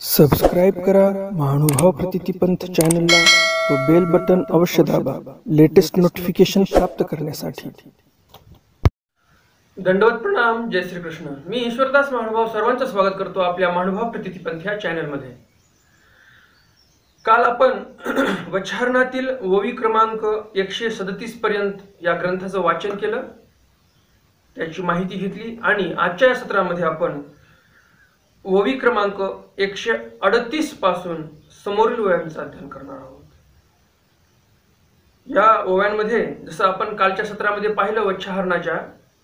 Subscribe करा महानुभाव प्रतितीपंथ चॅनलला व बेल बटन अवश्य दाबा लेटेस्ट नोटिफिकेशन प्राप्त करण्यासाठी। दंडवत प्रणाम। जय श्री कृष्ण। मी ईश्वरदास महानुभाव सर्वांचं स्वागत करतो आपल्या महानुभाव प्रतितीपंथ या चॅनलमध्ये। काल आपण वच्छारणातील ओवी क्रमांक 137 पर्यंत या ग्रंथाचं वाचन केलं, त्याची माहिती घेतली आणि आजच्या सत्रामध्ये आपण ओवी क्रमांक 138 पासून समोरील ओव्यांचं अध्ययन करणार आहोत। या ओव्यांमध्ये जसं आपण कालच्या सत्रामध्ये पाहिलं वच्छाहरणाच्या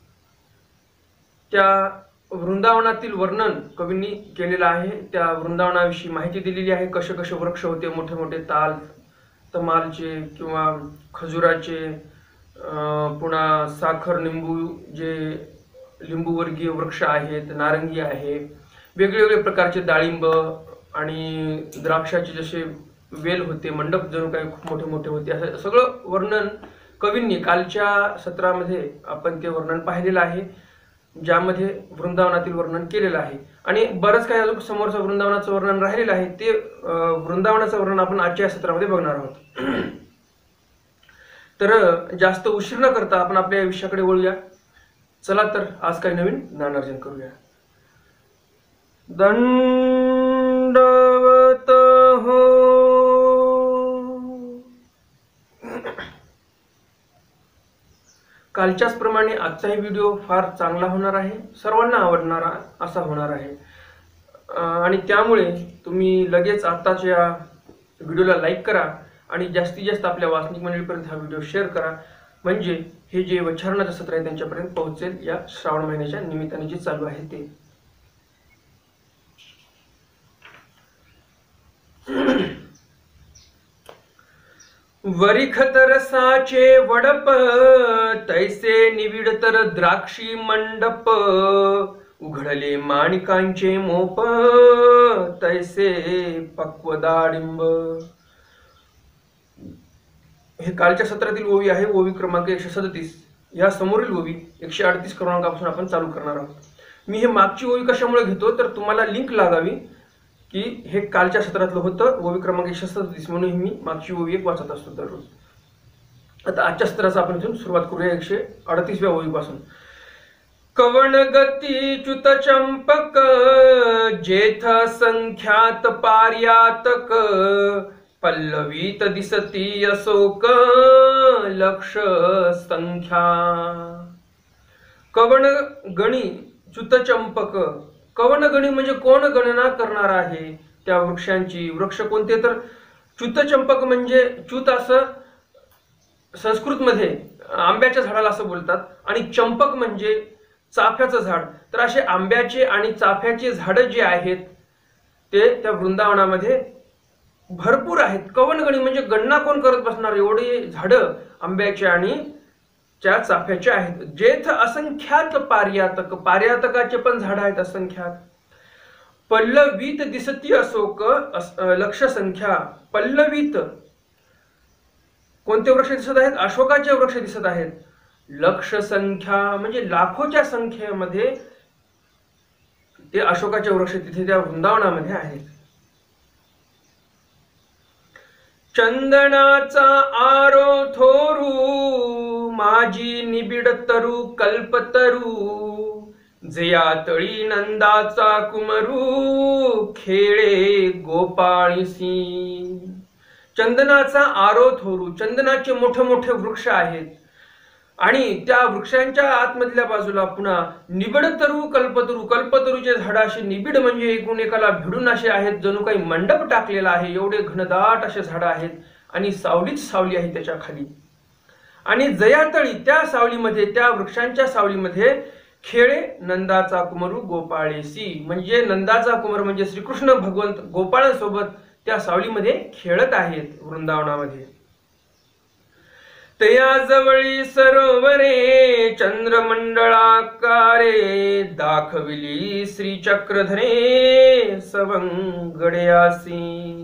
त्या वृंदावनातील वर्णन कवींनी केलेलं आहे। त्या वृंदावनाविषयी माहिती दिलेली आहे, कसे कसे वृक्ष होते, मोठे मोठे ताल तमालचे किंवा खजुराचे, पुन्हा साखर निंबू जे लिंबूवर्गीय वृक्ष आहेत, नारंगी आहे, वेगवेगळे प्रकारचे डाळिंब आणि द्राक्षाचे जसे वेल होते, मंडप जणू काही खूप मोठे मोठे होते, असं सगळं वर्णन कवींनी कालच्या सत्रामध्ये आपण ते वर्णन पाहिलेलं आहे, ज्यामध्ये वृंदावनातील वर्णन केलेलं आहे। आणि बरंच काही अजून समोरचं वृंदावनाचं वर्णन राहिलेलं आहे, ते वृंदावनाचं वर्णन आपण आजच्या सत्रामध्ये बघणार आहोत। तर जास्त उशीर न करता आपण आपल्या विषयाकडे वळूया। चला तर आज काही नवीन ज्ञानार्जन करूया। दंडवत हो। कालच्याच प्रमाणे आजचाही व्हिडिओ फार चांगला होणार आहे, सर्वांना आवडणारा असा होणार आहे आणि त्यामुळे तुम्ही लगेच आत्ताच या व्हिडिओला लाईक करा आणि जास्तीत जास्त आपल्या वाचनिक मंडळीपर्यंत हा व्हिडिओ शेअर करा, म्हणजे हे जे वच्छारणाचं सत्र आहे त्यांच्यापर्यंत पोहोचेल या श्रावण महिन्याच्या निमित्ताने जे चालू आहे ते। वरिखतर साचे वडप तैसे निविडतर द्राक्षी मंडप, उघडले माणिकांचे मोप तैसे पक्व डाळिंब। हे कालच्या सत्रातील ओवी आहे, ओवी क्रमांक 137। या समोरील ओवी 138 क्रमांकापासून आपण चालू करणार आहोत। मी हे मागची ओवी कशामुळे घेतो तर तुम्हाला लिंक लागावी की हे कालच्या सत्रातलं होतं, ओवी क्रमांक 137, म्हणून मी मागची ओवी एक वाचत असतो दररोज। आता आजच्या सत्राचा आपण इथून सुरुवात करूया 138व्या ओवीपासून। कवण गती च्युत चंपक जेथ संख्यात पार्यातक, पल्लवीत दिसती अशोक लक्ष संख्या। कवण गणी च्युत चंपक, कवण गणी म्हणजे कोण गणना करणार आहे त्या वृक्षांची। वृक्ष कोणते तर च्युत चंपक म्हणजे च्युत असं संस्कृतमध्ये आंब्याच्या झाडाला असं बोलतात आणि चंपक म्हणजे चाफ्याचं झाड। तर असे आंब्याचे आणि चाफ्याचे झाडं जे आहेत ते त्या वृंदावनामध्ये भरपूर आहेत। कवणगणी म्हणजे गणना कोण करत बसणार, एवढे झाडं आंब्याचे आणि त्या चाफ्याचे आहेत। जेथ असंख्यात पार्यातक, पार्यातकाचे पण झाड आहेत असंख्यात। पल्लवीत दिसती अशोक लक्ष संख्या, पल्लवीत कोणते वृक्ष दिसत आहेत, अशोकाचे वृक्ष दिसत आहेत। लक्ष संख्या म्हणजे लाखोच्या संख्येमध्ये ते अशोकाचे वृक्ष तिथे त्या वृंदावनामध्ये आहेत। चंदनाचा आरो थोरू माझी निबिड तरु कल्पतरू, जया तळी नंदाचा कुमरू खेळे गोपाळीसी। चंदनाचा आरो थोरू, चंदनाचे मोठे मोठे वृक्ष आहेत आणि त्या वृक्षांच्या आतमधल्या बाजूला पुन्हा निबिड तरु कल्पतरू, कल्पतरूचे झाड असे निबिड म्हणजे एकूण एकाला भिडून असे आहेत, जणू काही मंडप टाकलेला आहे, एवढे घनदाट असे झाड आहेत आणि सावलीच सावली आहे त्याच्या खाली। आणि जयातळी त्या सावलीमध्ये, त्या वृक्षांच्या सावलीमध्ये खेळे नंदाचा कुमरू गोपाळेसी, म्हणजे नंदाचा कुमार म्हणजे श्रीकृष्ण भगवंत गोपाळांसोबत त्या सावलीमध्ये खेळत आहेत वृंदावनामध्ये। तया जवळी सरोवरे चंद्रमंडळाकारे, दाखविली श्री चक्रधरे सवंगड्यासी।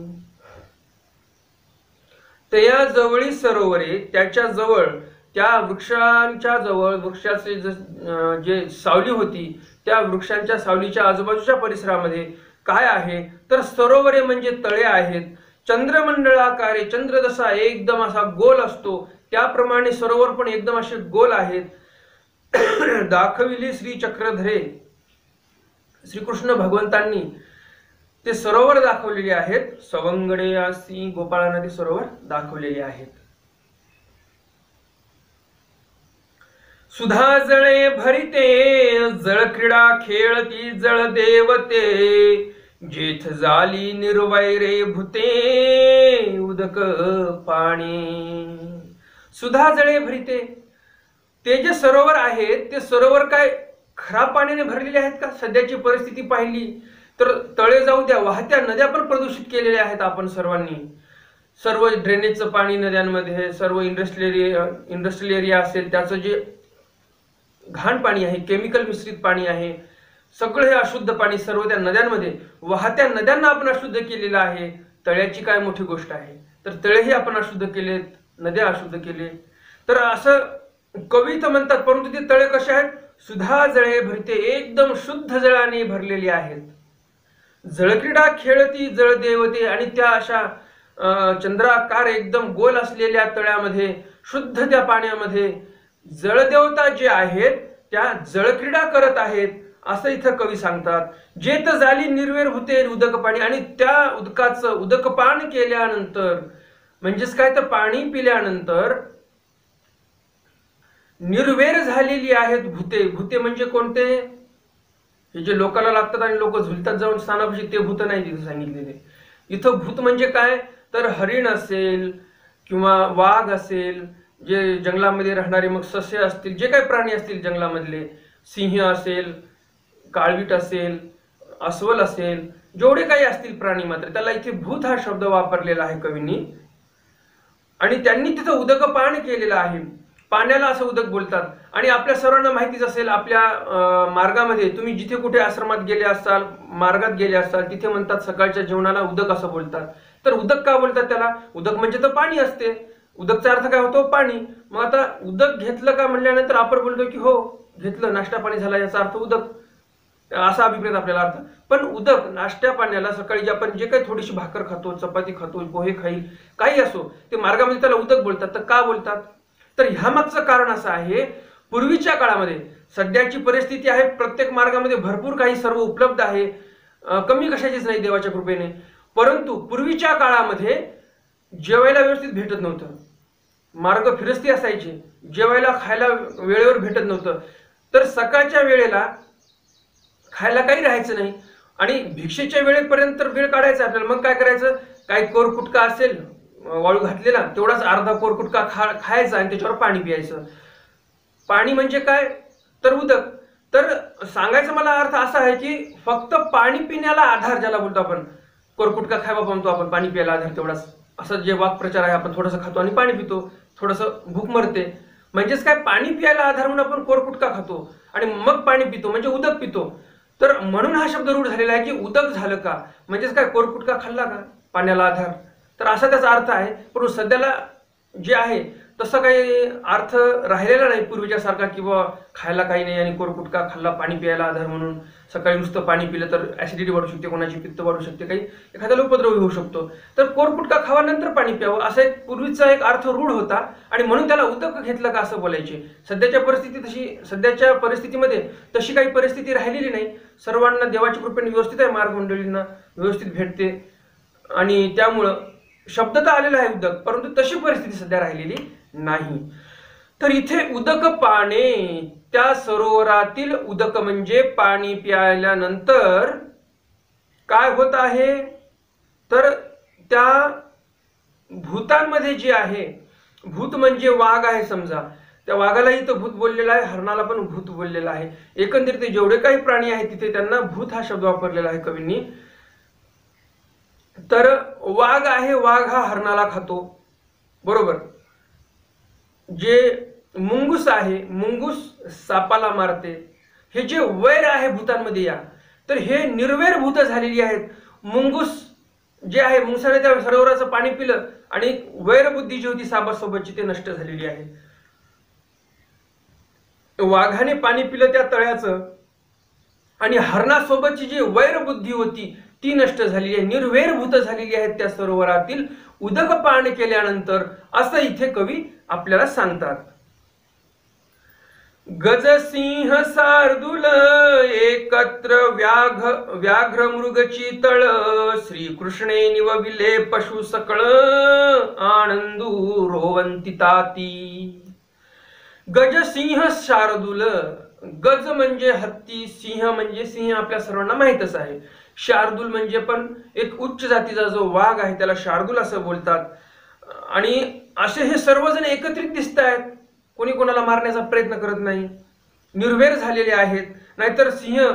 तया जवळी सरोवरे, त्याच्या जवळ, त्या वृक्षांच्या जवळ, वृक्षाचे जे सावली होती त्या वृक्षांच्या सावलीच्या आजूबाजूच्या परिसरामध्ये काय आहे तर सरोवरे म्हणजे तळे आहेत. चंद्रमंडळाकारे, चंद्र जसा एकदम असा गोल असतो त्याप्रमाणे सरोवर पण एकदम असे गोल आहेत. दाखविली श्री चक्रधरे, श्रीकृष्ण भगवंतांनी ते सरोवर दाखवलेले आहेत. सवंगडे आसी गोपाळांना ते सरोवर दाखवलेले आहेत. सुधा जळे भरिते, जळ क्रीडा खेळती जळ देवते, जेथ झाली निर्वैरे भूते, उदक पाणी. सुधा जळे भरिते, ते जे सरोवर आहेत ते सरोवर काय खराब पाण्याने भरलेले आहेत का? सध्याची परिस्थिती पाहिली तर तळे जाऊ द्या, वाहत्या नद्या पण प्रदूषित केलेल्या आहेत आपण सर्वांनी. सर्व ड्रेनेजचं पाणी नद्यांमध्ये, सर्व इंडस्ट्रियल एरिया असेल त्याचं जे घाण पाणी आहे, केमिकल मिश्रित पाणी आहे, सगळं हे अशुद्ध पाणी सर्व त्या नद्यांमध्ये, वाहत्या नद्यांना आपण अशुद्ध केलेलं आहे. तळ्याची काय मोठी गोष्ट आहे? तर तळेही आपण अशुद्ध केलेत, नद्या अशुद्ध केले. तर असं कवी तर म्हणतात, परंतु ते तळे कसे आहेत? सुधा जळे भरते, एकदम शुद्ध जळाने भरलेली आहेत. जळक्रीडा खेळती जळ देवते, आणि त्या अशा चंद्राकार एकदम गोल असलेल्या तळ्यामध्ये, शुद्ध त्या पाण्यामध्ये जळदेवता जे आहेत त्या जळक्रीडा करत आहेत असं इथं कवी सांगतात. जेत झाली निर्वेर होते उदक पाणी, आणि त्या उदकाचं उदकपान केल्यानंतर, म्हणजेच काय तर पाणी पिल्यानंतर निर्वेर झालेली आहेत भूते. भूते म्हणजे कोणते? हे जे लोकाला लागतात आणि लोक झुलतात जाऊन स्थानापाशी, ते भूत नाही तिथे सांगितलेले. इथं भूत म्हणजे काय तर हरिण असेल किंवा वाघ असेल, जे जंगलामध्ये राहणारे मग सस्य असतील, जे काही प्राणी असतील जंगलामधले, सिंह असेल, काळवीट असेल, अस्वल असेल, जेवढे काही असतील प्राणी, मात्र त्याला इथे भूत हा शब्द वापरलेला आहे कवींनी. आणि त्यांनी तिथं उदकपान केलेलं आहे. पाण्याला असं उदक बोलतात. आणि आपल्या सर्वांना माहितीच असेल, आपल्या मार्गामध्ये तुम्ही जिथे कुठे आश्रमात गेले असाल, मार्गात गेले असाल, तिथे म्हणतात सकाळच्या जेवणाला उदक असं बोलतात. तर उदक का बोलतात त्याला? उदक म्हणजे तर पाणी असते. उदकचा अर्थ काय होतो? पाणी. मग आता उदक घेतलं का म्हणल्यानंतर आपण बोलतो की हो घेतलं, नाश्ता पाणी झाला, याचा अर्थ उदक, असा अभिप्रेत आपल्याला अर्थ. पण उदक नाश्त्या पाण्याला, सकाळी आपण जे काही थोडीशी भाकर खातो, चपाती खातो, पोहे खाईल, काही असो, ते मार्गामध्ये त्याला उदक बोलतात. तर का बोलतात? तर ह्या मागचं कारण असं आहे, पूर्वीच्या काळामध्ये, सध्याची परिस्थिती आहे प्रत्येक मार्गामध्ये भरपूर काही सर्व उपलब्ध आहे, कमी कशाचीच नाही देवाच्या कृपेने, परंतु पूर्वीच्या काळामध्ये जेवायला व्यवस्थित भेटत नव्हतं. मार्ग फिरस्ती असायचे, जेवायला खायला वेळेवर भेटत नव्हतं. तर सकाळच्या वेळेला खायला काही राहायचं नाही आणि भिक्षेच्या वेळेपर्यंत वेळ काढायचा आपल्याला. मग काय करायचं? काही कोरकुटका असेल वाळू घातलेला, तेवढाच अर्धा कोरकुटका खायचा आणि त्याच्यावर पाणी पियायचं. पाणी म्हणजे काय तर उदक. तर सांगायचं मला अर्थ असा आहे की फक्त पाणी पिण्याला आधार, ज्याला बोलतो आपण, कोरकुटका खायला म्हणतो आपण, पाणी प्यायला आधार तेवढाच, असं जे वाक्प्रचार आहे. आपण थोडंसं खातो आणि पाणी पितो, थोडंसं भूक मरते, म्हणजेच काय पाणी प्यायला आधार म्हणून आपण कोरकुटका खातो आणि मग पाणी पितो, म्हणजे उदक पितो. तर म्हणून हा शब्द रूढ झालेला आहे की उदक झालं का म्हणजेच काय कोरकुटका खाल्ला का, पाण्याला आधार. तर असा त्याचा अर्थ आहे. परंतु सध्याला जे आहे तसं काही अर्थ राहिलेला नाही पूर्वीच्या सारखा, किंवा खायला काही नाही आणि कोरकुटका खाल्ला पाणी प्यायला आधार म्हणून. सकाळी नुसतं पाणी पिलं तर ऍसिडिटी वाढू शकते, कोणाची पित्त वाढू शकते, काही एखाद्याला उपद्रव होऊ शकतो. तर कोरकुटका खावा नंतर पाणी प्यावं, असा एक पूर्वीचा एक अर्थ रूढ होता आणि म्हणून त्याला उदक घेतलं का असं बोलायचे. सध्याच्या परिस्थितीमध्ये तशी काही परिस्थिती राहिलेली नाही. सर्वांना देवाच्या कृपेने व्यवस्थित आहे, मार्गमंडळींना व्यवस्थित भेटते आणि त्यामुळं शब्द तर आलेला आहे उदक, परंतु तशी परिस्थिती सध्या राहिलेली नाही. तर इथे उदक पाणे, त्या सरोवरातील उदक म्हणजे पाणी प्यायल्यानंतर काय होत आहे तर त्या भूतांमध्ये जे आहे, भूत म्हणजे वाघ आहे समजा, त्या वाघालाही तर भूत बोललेला आहे, हरणाला पण भूत बोललेला आहे. एकंदरीत जेवढे काही प्राणी आहेत तिथे त्यांना भूत हा शब्द वापरलेला आहे कवींनी. तर वाघ आहे, वाघ हा हरणाला खातो, बरोबर. जे मुंगूस आहे, मुंगूस सापाला मारते. हे जे वैर आहे भूतांमध्ये या, तर हे निर्वैर भूत झालेली आहेत. मुंगूस जे आहे, मुंगसाने त्या सरोवराचं पाणी पिलं आणि वैरबुद्धी जी होती सापासोबतची ते नष्ट झालेली आहे. वाघाने पाणी पिलं त्या तळ्याचं आणि हरणासोबतची जी वैरबुद्धी होती ती नष्ट झालेली आहे, निर्वैरभूत झालेली आहेत त्या सरोवरातील उदकपान केल्यानंतर, असं इथे कवी आपल्याला सांगतात. गज सिंह शार्दूल एकत्र व्याघ्र मृग चितळ, श्रीकृष्णे निवविले पशु सकळ, आनंदू रोवंती ताती. गज सिंह शार्दूल, गज म्हणजे हत्ती, सिंह म्हणजे सिंह आपल्या सर्वांना माहितच आहे. शार्दूल म्हणजे पण एक उच्च जातीचा जो वाघ आहे त्याला शार्दूल असं बोलतात. आणि असे हे सर्वजण एकत्रित दिसत आहेत, कोणी कोणाला मारण्याचा प्रयत्न करत नाही, निर्वैर झालेले आहेत. नाहीतर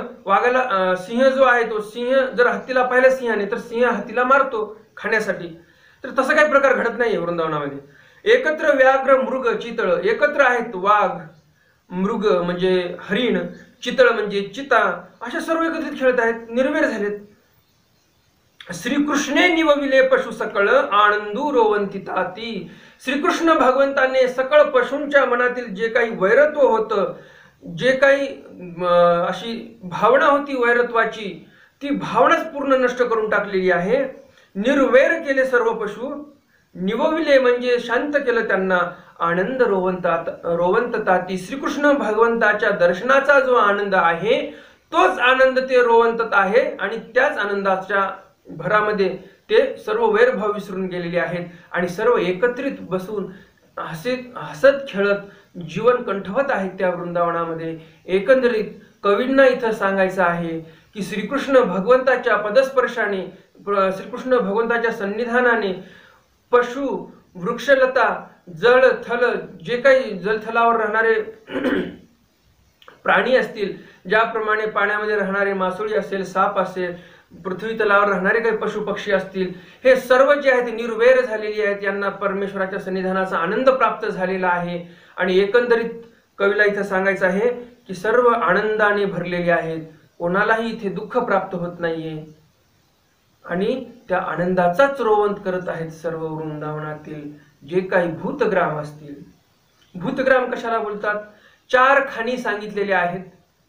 सिंह जो आहे तो सिंह जर हत्तीला पाहिलं सिंहाने तर सिंह हत्तीला मारतो खाण्यासाठी. तर तसं काही प्रकार घडत नाही वृंदावनामध्ये. एकत्र व्याघ्र मृग चितळ, एकत्र आहेत वाघ, मृग म्हणजे हरिण, चितळ म्हणजे चिता, अशा सर्व एकत्रित खेळत आहेत, निर्वैर झालेत. श्रीकृष्णे निवविले पशु सकळ, आनंदू रोवंती ताती. श्रीकृष्ण भगवंताने सकळ पशूंच्या मनातील जे काही वैरत्व होतं, जे काही अशी भावना होती वैरत्वाची, ती भावनाच पूर्ण नष्ट करून टाकलेली आहे. निर्वैर केले सर्व पशु, निवविले म्हणजे शांत केलं त्यांना, आनंद रोवंत ताती. श्रीकृष्ण भगवंताच्या दर्शनाचा जो आनंद आहे तोच आनंद ते रोवंतत आहे. आणि त्याच आनंदाच्या भरामध्ये ते सर्व वैरभाव विसरून गेलेले आहेत आणि सर्व एकत्रित बसून हसत खेळत जीवन कंठवत आहेत त्या वृंदावनामध्ये. एकंदरीत कवींना इथं सांगायचं आहे की श्रीकृष्ण भगवंताच्या पदस्पर्शाने, श्रीकृष्ण भगवंताच्या सन्निधानाने पशु, वृक्षलता, जल थल, जे काही जलथलावर राहणारे प्राणी असतील, ज्याप्रमाणे पाण्यामध्ये राहणारे मासोळी असेल, साप असेल, पृथ्वी तलावर राहणारे काही पशु पक्षी असतील, हे सर्व जे आहेत निर्वैर झालेली आहेत, यांना परमेश्वराच्या सन्निधानाचा आनंद प्राप्त झालेला आहे. आणि एकंदरीत कवीला इथं सांगायचं आहे की सर्व आनंदाने भरलेले आहेत, कोणालाही इथे दुःख प्राप्त होत नाहीये आणि त्या आनंदाचाच रोवंत करत आहेत सर्व वृंदावनातील जे काही भूतग्राम असतील. भूतग्राम कशाला बोलतात? 4 खाणी सांगितलेल्या आहेत.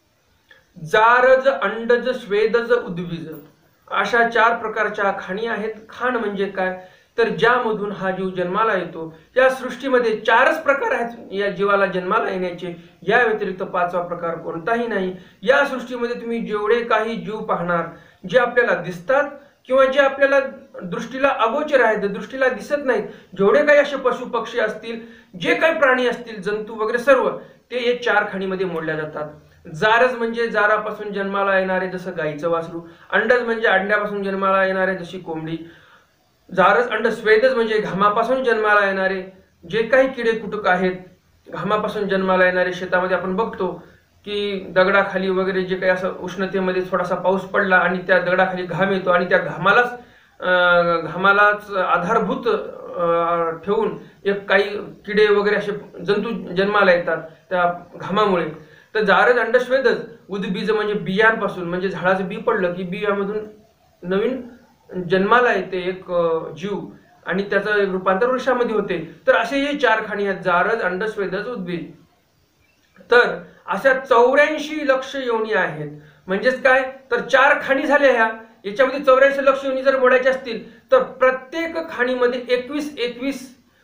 जारज, अंडज, स्वेदज, उद्भिज, अशा 4 प्रकारच्या खाणी आहेत. खाण म्हणजे काय तर ज्यामधून हा जीव जन्माला येतो. या सृष्टीमध्ये 4च प्रकार आहेत या जीवाला जन्माला येण्याचे, या व्यतिरिक्त 5वा प्रकार कोणताही नाही. या सृष्टीमध्ये तुम्ही जेवढे काही जीव पाहणार, जे आपल्याला दिसतात किंवा जे आपल्याला दृष्टीला अगोचर आहेत, दृष्टीला दिसत नाहीत, जेवढे काही असे पशु पक्षी असतील, जे काही प्राणी असतील, जंतू वगैरे सर्व, ते या 4 खाणीमध्ये मोडल्या जातात. जारज म्हणजे जारापासून जन्माला येणारे जसं गाईचं वासरू, अंडज म्हणजे अंड्यापासून जन्माला येणारे जशी कोंबडी, जारज अंड. स्वेदज म्हणजे घामापासून जन्माला येणारे जे काही किडे कुटुक आहेत, घामापासून जन्माला येणारे. शेतामध्ये आपण बघतो की दगडाखाली वगैरे जे काही असं उष्णतेमध्ये थोडासा पाऊस पडला आणि त्या दगडाखाली घाम येतो आणि त्या घामालाच आधारभूत ठेवून एक काही किडे वगैरे असे जंतू जन्माला येतात त्या घामामुळे. तर जारज, अंड, स्वेदज. उद्बीज म्हणजे बियांपासून, म्हणजे झाडाचं बी पडलं की बियामधून नवीन जन्माला येते एक जीव आणि त्याचं एक रूपांतर वृक्षामध्ये होते. तर असे हे 4 खाणी आहेत, जारज, अंड, स्वेदज, उद्बीज. तर अशा 84 लक्ष योनी आहेत. म्हणजेच काय तर 4 खाणी झाल्या ह्या, याच्यामध्ये 84 लक्ष योनी जर मोडायचे असतील तर प्रत्येक खाणीमध्ये 21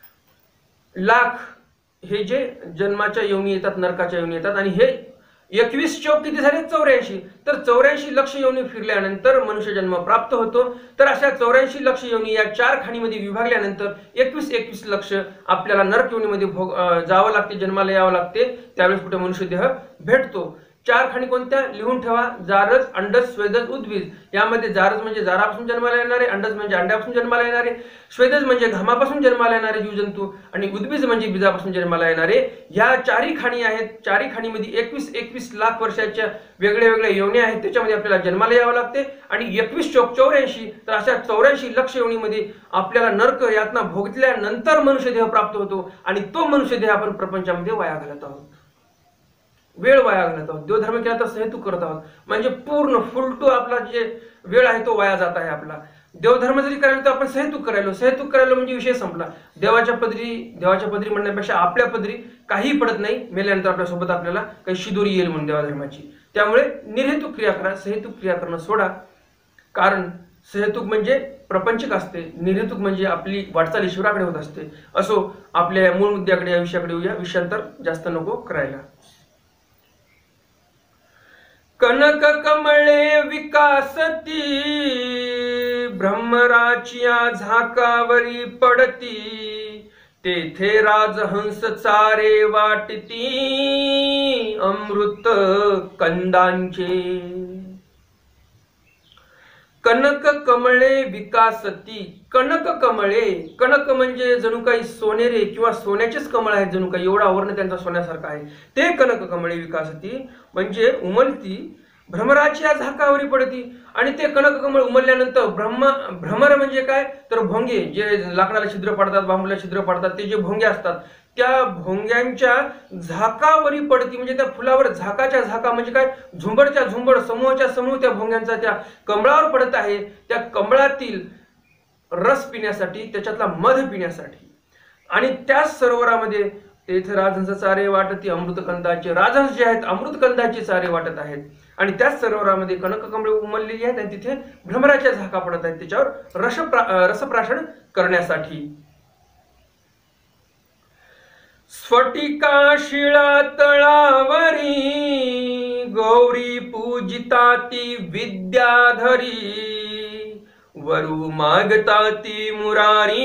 लाख हे जे जन्माच्या योनी येतात, नरकाच्या योनी येतात. आणि हे 21 चौक किती झाले? 84. तर 84 लक्ष योनी फिरल्यानंतर मनुष्य जन्म प्राप्त होतो. तर अशा 84 लक्ष योनी या 4 खाणीमध्ये विभागल्यानंतर 21 लक्ष आपल्याला नरक योनीमध्ये जावं लागते, जन्माला यावं लागते. त्यावेळेस कुठे मनुष्य देह भेटतो. 4 खाणी कोणत्या लिहून ठेवा? जारज, अंडज, स्वेदज, उद्बीज. यामध्ये जारज म्हणजे जारापासून जन्माला येणारे, अंडज म्हणजे अंड्यापासून जन्माला येणारे, स्वेदज म्हणजे घामापासून जन्माला येणारे जीवजंतू आणि उद्बीज म्हणजे बीजापासून जन्माला येणारे. या 4 खाणी आहेत. 4 खाणीमध्ये 21 लाख वर्षाच्या वेगळ्या वेगळ्या योनी आहेत, त्याच्यामध्ये आपल्याला जन्माला यावं लागते. आणि 21 चौक 84. तर अशा 84 लक्ष योनीमध्ये आपल्याला नरक यातना भोगल्यानंतर मनुष्य देह प्राप्त होतो आणि तो मनुष्य देह आपण प्रपंचामध्ये वाया घालत आहोत, वेळ वाया घालत आहोत. देवधर्म केला तर सहतूक करत आहोत, म्हणजे पूर्ण फुलटू आपला जे वेळ आहे तो वाया जात आहे आपला. देवधर्म जरी करायला तर आपण सहतूक करायलो म्हणजे विषय संपला. देवाच्या पदरी म्हणण्यापेक्षा आपल्या पदरी काही पडत नाही. मेल्यानंतर आपल्यासोबत आपल्याला काही शिदोरी येईल म्हणून देवाधर्माची. त्यामुळे निर्हेतुक क्रिया करा, सहतूक क्रिया करणं सोडा. कारण सहेतुक म्हणजे प्रपंचिक असते, निर्हेतुक म्हणजे आपली वाटचाल ईश्वराकडे होत असते. असो, आपल्या या मूळ मुद्द्याकडे, या विषयाकडे येऊया. विषयांतर जास्त नको करायला. कनक कमळे विकासती, भ्रमराचिया झाकावरी पडती, तेथे राजहंस चारे वाटती, अमृत कंदांचे. कनक कमळे विकासती. कनक कमळे, कनक म्हणजे जणू काही सोनेरे किंवा सोन्याचेच कमळ आहेत, जणू काही एवढा आवरण त्यांचा सोन्यासारखा आहे. ते कनक कमळे विकासती म्हणजे उमलती, भ्रमराची या झाकावरी पडती. आणि ते कनक कमळ उमलल्यानंतर भ्रमर म्हणजे काय तर भोंगे, जे लाकडाला छिद्र पडतात, बांबूला छिद्र पडतात, ते जे भोंगे असतात, त्या भोंग्यांच्या झाकावरी पडती. म्हणजे त्या फुलावर झाकाच्या झाका म्हणजे काय, झुंबडच्या झुंबड, समूहाच्या समूह त्या भोंग्यांचा त्या कमळावर पडत आहे. त्या कमळातील रस पिण्यासाठी, त्याच्यातला मध पिण्यासाठी. आणि त्याच सरोवरामध्ये तेथे राजहंस चारे वाटती, अमृतकंदाचे. राजहंस जे आहेत अमृतकंदाचे चारे वाटत आहेत. आणि त्याच सरोवरामध्ये कनककमळे उमललेली आहेत आणि तिथे भ्रमराच्या झाका पडत आहेत, त्याच्यावर रसप्राशन करण्यासाठी. स्फटिका शिळा तळावरी, गौरी पूजिता ती विद्याधरी, वरू मागता ती मुरारी,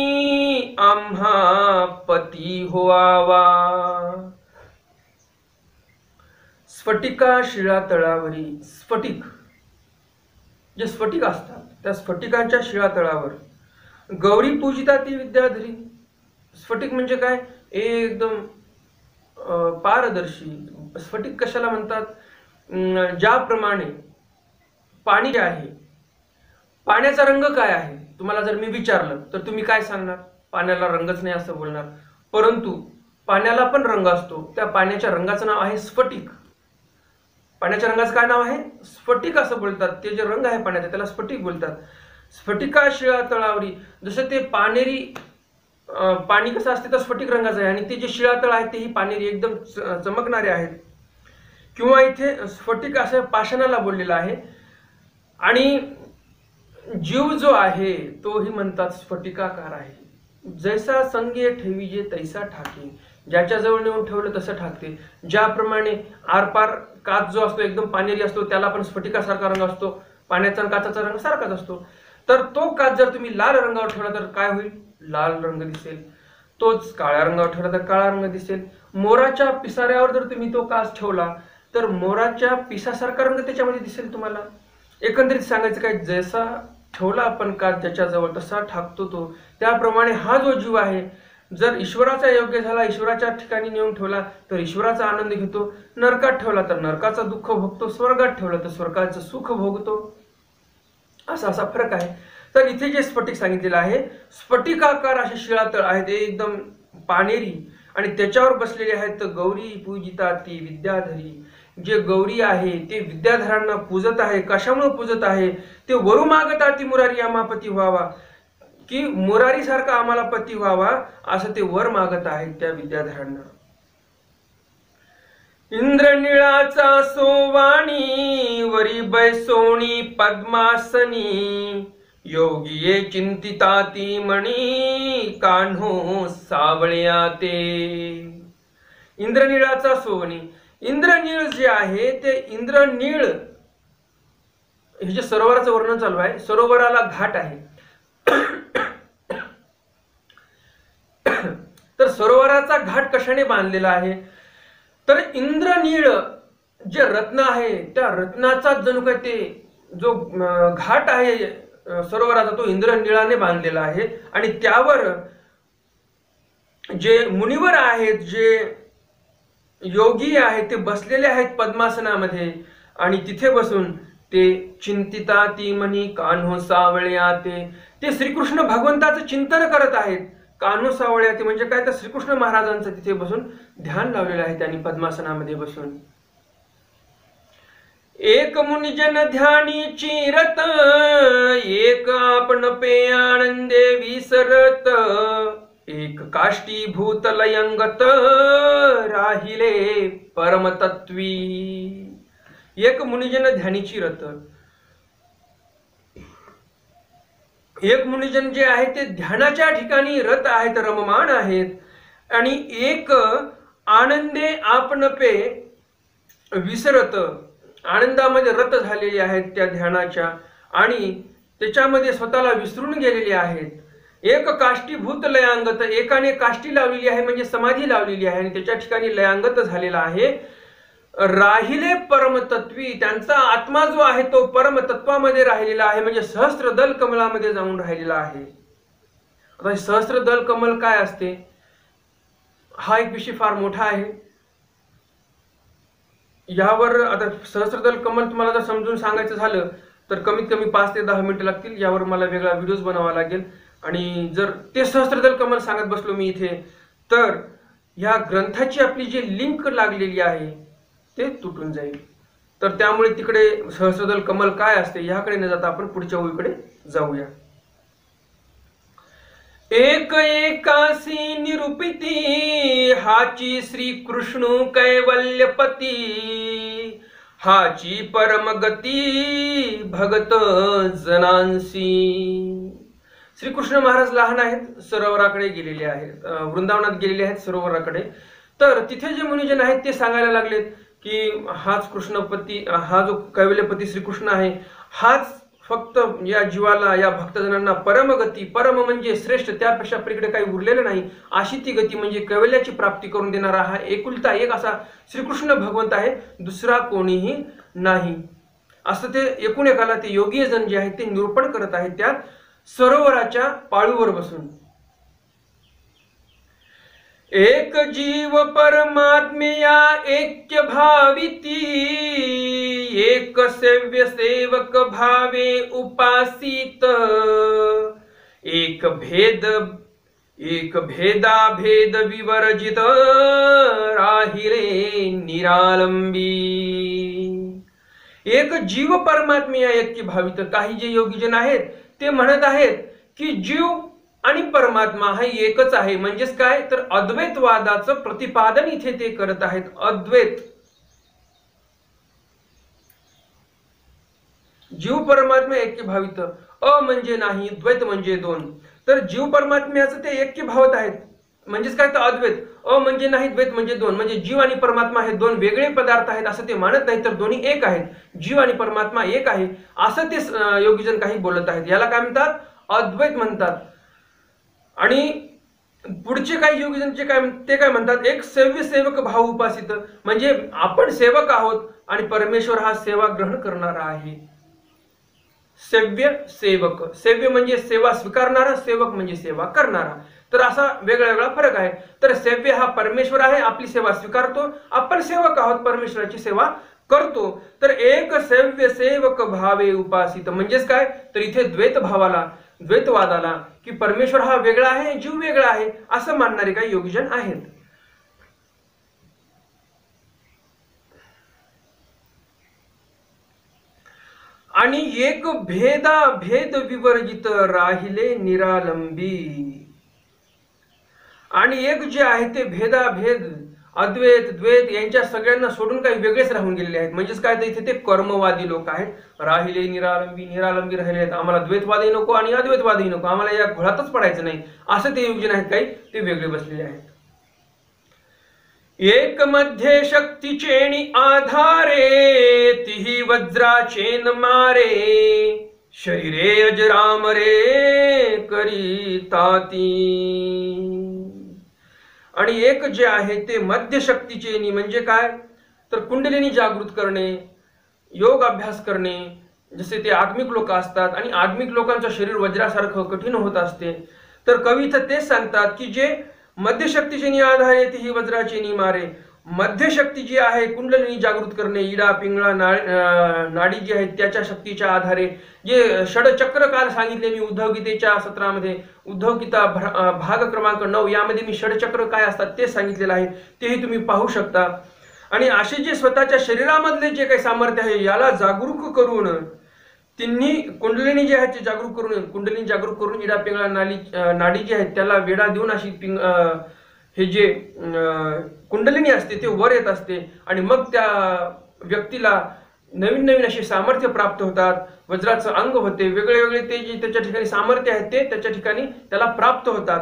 आम्हा पती होवावा. स्फटिका शिळा तळावरी. स्फटिक, जे स्फटिक असतात त्या स्फटिकांच्या शिळा तळावर, गौरी पूजिता ती विद्याधरी. स्फटिक म्हणजे काय, एकदम पारदर्शी. स्फटिक कशाला म्हणतात, ज्याप्रमाणे पाणी आहे, पाण्याचा रंग काय आहे तुम्हाला जर मी विचारलं तर तुम्ही काय सांगणार, पाण्याला रंगच नाही असं बोलणार. परंतु पाण्याला पण रंग असतो. त्या पाण्याच्या रंगाचं नाव आहे स्फटिक. पाण्याच्या रंगाचं काय नाव आहे, स्फटिक असं बोलतात. ते जे रंग आहे पाण्याचा त्याला स्फटिक बोलतात. स्फटिका शिळा तळावरी, जसं ते पानेरी पाणी कसं असते तर स्फटिक रंगाचं आहे, आणि ते जे शिळा तळ आहेत तेही पानेरी एकदम चमकणारे आहेत. किंवा इथे स्फटिक असं पाषाणाला बोललेलं आहे. आणि जीव जो आहे तोही म्हणतात स्फटिकाकार आहे. जैसा संगे ठेवीजे तैसा ठाके, ज्याच्याजवळ नेऊन ठेवलं तसं ठाकते. ज्याप्रमाणे आरपार काच जो असतो एकदम पानेरी असतो, त्याला पण स्फटिकासारखा रंग असतो. पाण्याचा आणि काचाचा रंग सारखाच असतो. तर तो काच जर तुम्ही लाल रंगावर ठेवला तर काय होईल, लाल रंग दिसेल. तोच काळ्या रंगावर ठेवला तर काळा रंग दिसेल. मोराच्या पिसाऱ्यावर जर तुम्ही तो काच ठेवला तर मोराच्या पिसासारखा रंग त्याच्यामध्ये दिसेल तुम्हाला. एकंदरीत सांगायचं काय, जैसा ठेवला आपण काच ज्याच्याजवळ तसा ठाकतो तो. त्याप्रमाणे हा जो जीव आहे, जर ईश्वराचा योग्य झाला, ईश्वराच्या ठिकाणी नेऊन ठेवला तर ईश्वराचा आनंद घेतो, नरकात ठेवला तर नरकाचं दुःख भोगतो, स्वर्गात ठेवला तर स्वर्गाचं सुख भोगतो. असा फरक आहे. तर इथे जे स्फटिक सांगितलेलं आहे, स्फटिकाकार असे शिळा तळ आहेत, ते एकदम पानेरी, आणि त्याच्यावर बसलेले आहेत गौरी पूजिता ती विद्याधरी. जे गौरी आहे ते विद्याधरांना पूजत आहे. कशामुळे पूजत आहे, ते वरू मागता ती मुरारी आम्हा पती व्हावा, की मुरारी सारखा आम्हाला पती व्हावा असं ते वर मागत आहेत त्या विद्याधरांना. इंद्रनिळाचा सोवाणी, वरी बैसोणी पद्मासनी, योगिये चिंतिता ती मणी, कान्हो सावळ्या ते. इंद्रनिळाचा सोवणी. इंद्रनीळ जे आहे ते इंद्रनीळ, हे जे सरोवराचं वर्णन चालू आहे, सरोवराला घाट आहे. तर सरोवराचा घाट कशाने बांधलेला आहे, तर इंद्रनीळ जे रत्न आहे त्या रत्नाचा जणू काय ते जो घाट आहे सरोवराचा तो इंद्रनीळाने बांधलेला आहे. आणि त्यावर जे मुनिवर आहेत, जे योगी आहेत, ते बसलेले आहेत पद्मासनामध्ये. आणि तिथे बसून ते चिंतिता ती मनी कान्हो सावळ्या ते, ते श्रीकृष्ण भगवंताचं चिंतन करत आहेत. कान्हो सावळ्या ते म्हणजे काय, तर श्रीकृष्ण महाराजांचं तिथे बसून ध्यान लावलेलं आहे त्यांनी पद्मासनामध्ये बसून. एक मुनिजन ध्यानीची रत, एक आपण पे आनंदे विसरत, एक काष्टी भूत लयंगत, राहिले परमतत्वी. एक मुनिजन ध्यानीची रत. एक मुनिजन जे आहे ते ध्यानाच्या ठिकाणी रत आहेत, रममाण आहेत, आणि एक आनंदे आपणपे विसरत, आनंदामध्ये रत झालेले आहेत त्या ध्यानाच्या, आणि त्याच्यामध्ये स्वतःला विसरून गेलेले आहेत. एक काष्टीभूत लयांगत, एकाने काष्टी लावलेली आहे म्हणजे समाधी लावलेली आहे आणि त्याच्या ठिकाणी लयांगत झालेला आहे. राहिले परमतत्वी, त्यांचा आत्मा जो आहे तो परमतत्वामध्ये राहिलेला आहे, म्हणजे सहस्त्रदल कमलामध्ये जाऊन राहिलेला आहे. आता सहस्त्रदल कमल काय असते हा एक विषय फार मोठा आहे. यावर आता सहस्त्रदल कमल तुम्हाला जर समजून सांगायचं झालं तर कमीत कमी 5 ते 10 मिनिटं लागतील. यावर मला वेगळा व्हिडिओज बनवावा लागेल, आणि जर ते सहस्त्रदल कमल सांगत बसलो मी इथे तर या ग्रंथाची आपली जी लिंक लागलेली आहे ते तुटून जाईल. तर त्यामुळे तिकडे सहस्त्रदल कमल काय असते याकडे न जाता आपण पुढच्या ओळीकडे जाऊया. एक एकासी निरूपिती, हाची श्री कृष्ण कैवल्यपती, हाची परमगती भगत जनांसी. श्रीकृष्ण महाराज लहान आहेत, सरोवराकडे गेलेले आहेत, वृंदावनात गेलेले आहेत सरोवराकडे. तर तिथे जे मुनिजन आहेत ते सांगायला लागलेत की हाच कृष्णपती, हा जो कैवल्यपती श्रीकृष्ण आहे हाच फक्त या जीवाला, या भक्तजनांना परमगती, परम म्हणजे श्रेष्ठ, त्यापेक्षा पलीकडे काही उरलेलं नाही, अशी ती गती म्हणजे कैवल्याची प्राप्ती करून देणारा हा एकुलता एक असा श्रीकृष्ण भगवंत आहे, दुसरा कोणीही नाही. असं ते एकूण एकाला ते योगीय जन जे आहेत ते निरूपण करत आहेत त्या सरोवराच्या पाळूवर बसून. एक जीव परमात्म्या ऐक्य भाविती, एक सेव्य सेवक भावे उपासित, एक भेदा भेद विवर्जित, राहिले निरालंबी. एक जीव परमात्म्या ऐक्य भावित. काही जे योगीजन आहेत ते म्हणत आहेत की जीव आणि परमात्मा हा एकच आहे. म्हणजेच काय तर अद्वैतवादाचं प्रतिपादन इथे ते करत आहेत. अद्वैत, जीव परमात्मा ऐक्य भावित, अ म्हणजे नाही, द्वैत म्हणजे दोन. तर जीव परमात्म्याचं ते ऐक्य भावत आहेत. म्हणजेच काय तर अद्वैत, अ म्हणजे नाही, द्वैत म्हणजे दोन, म्हणजे जीव आणि परमात्मा हे दोन वेगळे पदार्थ आहेत असं ते मानत नाही, तर दोन्ही एक आहेत. जीव आणि परमात्मा एक आहे असं ते योगीजन काही बोलत आहेत. याला काय म्हणतात? अद्वैत म्हणतात. आणि पुढचे काही योगीजनचे काय म्हणतात? एक सेव्य सेवक भाव उपासित, म्हणजे आपण सेवक आहोत आणि परमेश्वर हा सेवा ग्रहण करणारा आहे. सेव्य सेवक, सेव्य म्हणजे सेवा स्वीकारणारा, सेवक म्हणजे सेवा करणारा. तर असा वेगळा वेगळा फरक आहे. तर सेव्य हा परमेश्वर आहे, आपली सेवा स्वीकारतो, आपण सेवक आहोत, परमेश्वराची सेवा करतो. तर एक सेव्य सेवक भावे उपासित म्हणजेच काय तर इथे द्वैत भावाला, द्वैतवादाला की परमेश्वर हा वेगळा आहे, जीव वेगळा आहे असं मानणारे काही योगीजन आहेत. आणि एक भेदा भेद विवर्जित, राहिले निरालंबी. आणि एक जे आहे ते भेदाभेद, अद्वैत द्वैत यांच्या सगळ्यांना सोडून काही वेगळेच राहून गेलेले आहेत. म्हणजेच काय तर इथे ते कर्मवादी लोक आहेत. राहिले निरालंबी, निरालंबी राहिले आहेत. आम्हाला द्वैतवादही नको आणि अद्वैतवादही नको, आम्हाला या घोळातच पडायचं नाही असं ते योगीजन आहेत. काही ते वेगळे बसलेले आहेत. एक मध्ये शक्ती चेणी आधारे, तिही वज्राचेन मारे, शरीरे अजराम रे करीताती. आणि एक जे आहे ते मध्य शक्तीचे म्हणजे काय तर कुंडलिनी जागृत करणे, योग अभ्यास करणे. जसे ते आत्मिक लोक असतात आणि आत्मिक लोकांचं शरीर वज्रासारखं कठीण होत असते. तर कवी इथं तेच सांगतात की जे मध्य शक्तीचे आधारे ती वज्राचे मारे. मध्य शक्ती जी आहे कुंडलिनी जागृत करणे, इडा पिंगळा नाडी जी आहे त्याच्या शक्तीच्या आधारे जे षडचक्र काल सांगितले मी उद्धव गीतेच्या सत्रामध्ये, उद्धव गीता भाग क्रमांक 9 यामध्ये मी षडचक्र काय असतात ते सांगितलेलं आहे, तेही तुम्ही पाहू शकता. आणि असे जे स्वतःच्या शरीरामधले जे काही सामर्थ्य आहे याला जागरूक करून तिन्ही कुंडलिनी जे आहेत ते जागरूक करून, कुंडलिनी जागरूक करून इडा पिंगळा नाडी जी आहेत त्याला वेढा देऊन अशी हे जे कुंडलिनी असते ते वर येत असते आणि मग त्या व्यक्तीला नवीन नवीन असे सामर्थ्य प्राप्त होतात. वज्राचं अंग होते, वेगळे वेगळे ते जे त्याच्या ठिकाणी सामर्थ्य आहे ते त्याच्या ठिकाणी त्याला प्राप्त होतात.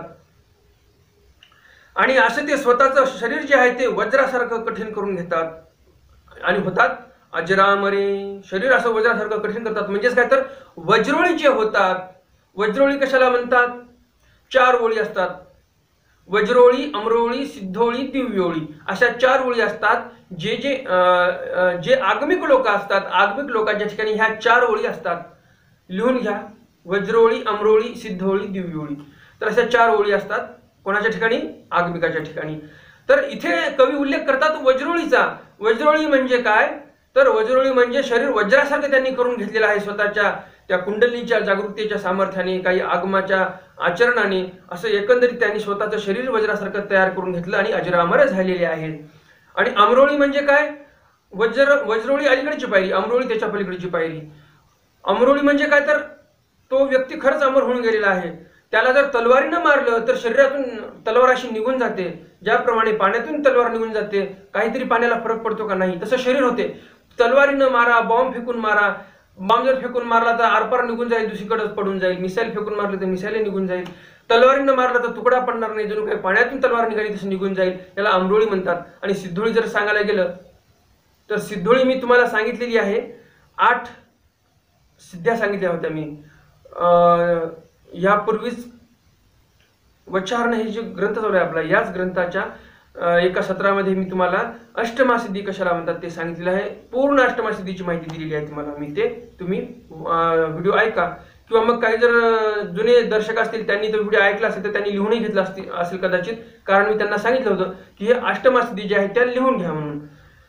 आणि असं ते स्वतःचं शरीर जे आहे ते वज्रासारखं कठीण करून घेतात आणि होतात अजरामरे. शरीर असं वज्रासारखं कठीण करतात. म्हणजेच काय तर वज्रोळी जे होतात, वज्रोळी कशाला म्हणतात? 4 ओळी असतात. वज्रोळी, अमरोळी, सिद्धोळी, दिव्योळी अशा 4 ओळी असतात. जे आगमिक लोक असतात, आगमिक लोकांच्या ठिकाणी ह्या 4 ओळी असतात. लिहून घ्या. वज्रोळी, अमरोळी, सिद्धोळी, दिव्योळी. तर अशा 4 ओळी असतात. कोणाच्या ठिकाणी? आगमिकाच्या ठिकाणी. तर इथे कवी उल्लेख करतात वज्रोळीचा. वज्रोळी म्हणजे काय? तर वज्रोळी म्हणजे शरीर वज्रासारखं त्यांनी करून घेतलेलं आहे स्वतःच्या त्या कुंडलीच्या जागृतीच्या सामर्थ्याने, काही आगमाच्या आचरणाने. असं एकंदरीत त्यांनी स्वतःचं शरीर वज्रासारखं तयार करून घेतलं आणि अजरामर झालेले आहेत. आणि अमरोळी म्हणजे काय? वज्रोळी अलीकडची पायरी, अमरोळी त्याच्या पलीकडची पायरी. अमरोळी म्हणजे काय? तर तो व्यक्ती खरंच अमर होऊन गेलेला आहे. त्याला जर तलवारीनं मारलं तर शरीरातून तलवार अशी निघून जाते. ज्याप्रमाणे पाण्यातून तलवार निघून जाते, काहीतरी पाण्याला फरक पडतो का? नाही. तसं शरीर होते. तलवारीनं मारा, बॉम्ब फेकून मारा. बॉम्ब जर फेकून मारला तर आरपार निघून जाईल, दुसरीकडेच पडून जाईल. मिसाईल फेकून मारलं तर मिसाईल निघून जाईल. तलवारीनं मारला तर तुकडा पडणार नाही, जणू काही पाण्यातून तलवार निघाली तसं निघून जाईल. याला अमरोळी म्हणतात. आणि सिद्धोळी जर सांगायला गेलं तर सिद्धोळी मी तुम्हाला सांगितलेली आहे. 8 सिद्ध्या सांगितल्या होत्या मी यापूर्वीच. वच्चारण हे जे ग्रंथ चालू आहे आपला, याच ग्रंथाच्या एका सत्रामध्ये मी तुम्हाला अष्टमासिद्धी कशाला म्हणतात ते सांगितलेलं आहे. पूर्ण अष्टमासिद्धीची माहिती दिलेली आहे तुम्हाला मी. ते तुम्ही व्हिडिओ ऐका. किंवा मग काही जर जुने दर्शक असतील त्यांनी तो व्हिडिओ ऐकला असेल तर त्यांनी लिहूनही घेतला असेल कदाचित. कारण मी त्यांना सांगितलं होतं की हे अष्टमासिद्धी जे आहे त्या लिहून घ्या म्हणून.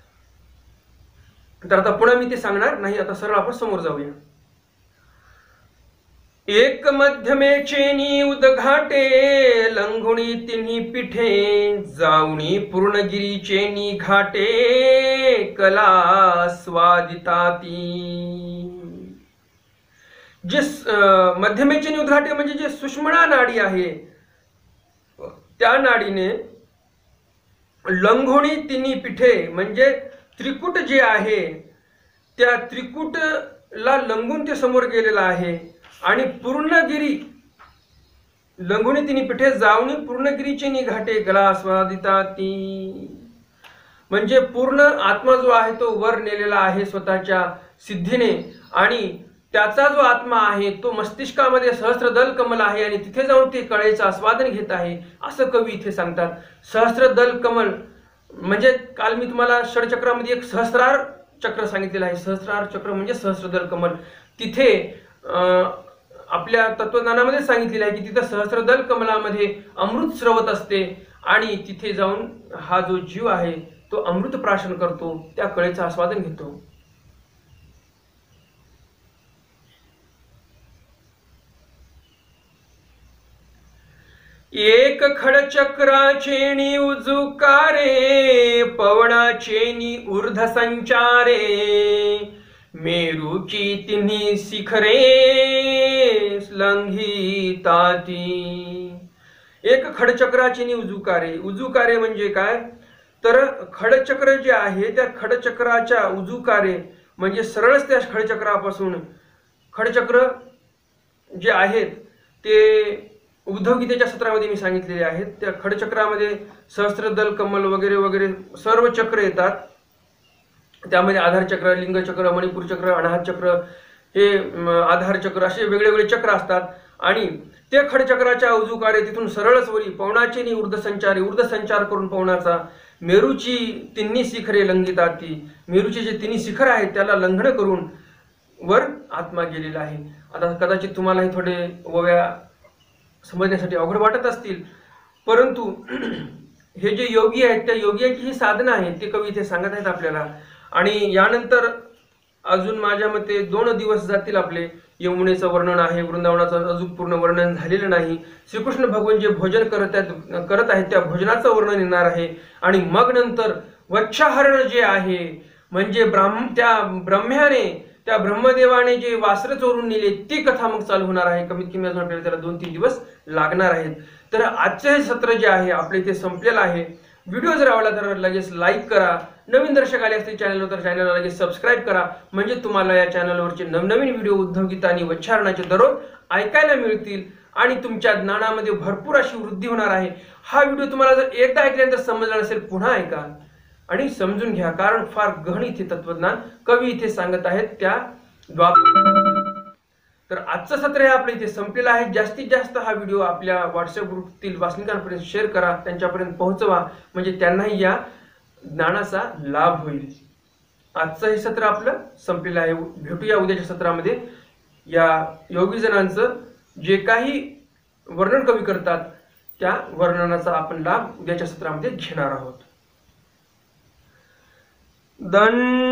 तर आता पुन्हा मी ते सांगणार नाही. आता सरळ आपण समोर जाऊया. एक मध्यमेचेनी उदघाटे, लंघुणी तिन्ही पिठे, जाऊनी पूर्णगिरीचेनी घाटे, कला स्वादिताती. जे मध्यमेचेनी उदघाटे म्हणजे जे सुषुम्ना नाडी आहे, त्या नाडीने लंघुणी तिन्ही पिठे म्हणजे त्रिकुट जे आहे त्या त्रिकुटला लंघून ते समोर गेलेला आहे. आणि पूर्णगिरी, लंघुणी तिन्ही पिठे, जाऊनी पूर्णगिरीचे निघाटे, गला स्वादिता ती. म्हणजे पूर्ण आत्मा जो आहे तो वर नेलेला आहे स्वतःच्या सिद्धीने. आणि त्याचा जो आत्मा आहे तो मस्तिष्कामध्ये सहस्त्रदल कमल आहे आणि तिथे जाऊन ते कळेचं आस्वादन घेत आहे, असं कवी इथे सांगतात. सहस्त्रदल कमल म्हणजे काल मी तुम्हाला षडचक्रामध्ये एक सहस्रार चक्र सांगितलेलं आहे. सहस्रार चक्र म्हणजे सहस्त्रदल कमल. तिथे आपल्या तत्वज्ञानामध्ये सांगितलेलं आहे की तिथं सहस्त्रदल कमलामध्ये अमृत स्रवत असते आणि तिथे जाऊन हा जो जीव आहे तो अमृत प्राशन करतो, त्या कळेचं आस्वादन घेतो. एक खडचक्राचेनी उजुकारे, पवनाचेनी ऊर्ध्व संचारे, मेरूची तिन्ही शिखरे लंघिताती. एक खडचक्राचेनी उजुकारे. उजुकारे म्हणजे काय? तर खडचक्र जे आहे त्या खडचक्राच्या उजुकारे म्हणजे सरळच त्या खडचक्रापासून, खडचक्र जे आहेत ते उद्धव गीतेच्या सत्रामध्ये मी सांगितलेले आहेत. त्या खडचक्रामध्ये सहस्त्रदल कमल वगैरे वगैरे सर्व चक्र येतात. त्यामध्ये आधार चक्र, लिंग चक्र, मणिपूर चक्र, अनाहत चक्र, हे आधार चक्र असे वेगवेगळे चक्र असतात. आणि ते खडचक्राच्या उजुकारे तिथून सरळच वरी पवनाचे ऊर्ध्वसंचारी, ऊर्ध्वसंचार करून पवनाचा, मेरूची तिन्ही शिखरे लंघिताती. मेरूचे जे तिन्ही शिखर आहेत त्याला लंघन करून वर आत्मा गेलेला आहे. आता कदाचित तुम्हाला हे थोडे ओव्या समजण्यासाठी अवघड वाटत असतील, परंतु हे जे योगी आहेत त्या योग्याची ही साधना आहे ते कवी इथे सांगत आहेत आपल्याला. आणि यानंतर अजून माझ्या मते 2 दिवस जातील आपले. यमुनेचं वर्णन आहे, वृंदावनाचं अजून पूर्ण वर्णन झालेलं नाही. श्रीकृष्ण भगवान जे भोजन करत आहेत त्या भोजनाचं वर्णन येणार आहे. आणि मग नंतर वच्छाहरण जे आहे म्हणजे त्या ब्रह्म्याने, त्या ब्रह्मदेवाने जे वासर चोरून नेले ती कथा मग चालू होणार आहे. कमीत कमी अजून त्याला 2-3 दिवस लागणार आहेत. तर आजचे हे सत्र जे आहे आपले ते संपलेलं आहे. व्हिडिओ जर आवडला तर लगेच लाईक करा. नवीन दर्शक आले असतील चॅनलवर तर चॅनलला लगेच सबस्क्राईब करा, म्हणजे तुम्हाला या चॅनलवरचे नवनवीन व्हिडिओ उद्धवगीत आणि उच्चारणाचे दररोज ऐकायला मिळतील आणि तुमच्या ज्ञानामध्ये भरपूर अशी वृद्धी होणार आहे. हा व्हिडिओ तुम्हाला जर एकदा ऐकल्यानंतर समजला नसेल पुन्हा ऐका आणि समजून घ्या, कारण फार गहन इथे तत्वज्ञान कवी इथे सांगत आहेत त्या तर आजचं सत्र हे आपलं इथे संपलेलं आहे. जास्तीत जास्त हा व्हिडिओ आपल्या व्हॉट्सअप ग्रुपतील वाचनिकांपर्यंत शेअर करा, त्यांच्यापर्यंत पोहोचवा, म्हणजे त्यांनाही या ज्ञानाचा लाभ होईल. आजचं हे सत्र आपलं संपलेलं आहे. भेटूया उद्याच्या सत्रामध्ये. या योगीजनांचं जे काही वर्णन कवी करतात त्या वर्णनाचा आपण लाभ उद्याच्या सत्रामध्ये घेणार आहोत.